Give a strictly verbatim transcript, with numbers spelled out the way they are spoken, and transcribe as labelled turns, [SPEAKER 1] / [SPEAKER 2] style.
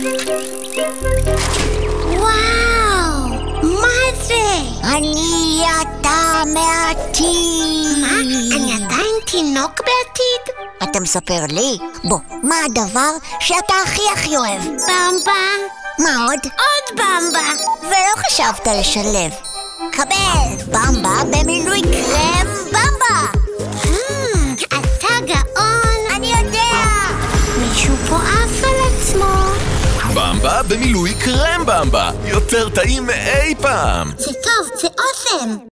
[SPEAKER 1] וואו, מה זה?
[SPEAKER 2] אני אתה מעתיד.
[SPEAKER 1] מה? אני עדיין תינוק בעתיד?
[SPEAKER 2] אתה מספר לי? בוא, מה הדבר שאתה הכי הכי אוהב?
[SPEAKER 1] במבה.
[SPEAKER 2] מה עוד?
[SPEAKER 1] עוד במבה.
[SPEAKER 2] ולא חשבת לשלב. קבל במבה במילוי קרם במבה.
[SPEAKER 1] Hmm, אתה גאון.
[SPEAKER 2] אני יודע.
[SPEAKER 1] מישהו פה עף על עצמו.
[SPEAKER 3] במבה במילוי קרם במבה, יותר טעים מאי פעם.
[SPEAKER 1] זה טוב, זה אוסם.